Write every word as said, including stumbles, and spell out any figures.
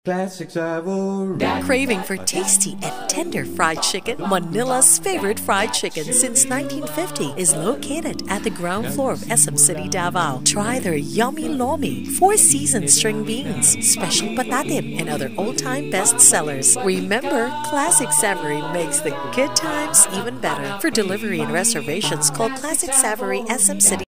Classic Savory. Craving for tasty and tender fried chicken? Manila's favorite fried chicken since nineteen fifty is located at the ground floor of S M City, Davao. Try their yummy lomi, four-season string beans, special patatim, and other old-time best sellers. Remember, Classic Savory makes the good times even better. For delivery and reservations, call Classic Savory S M City.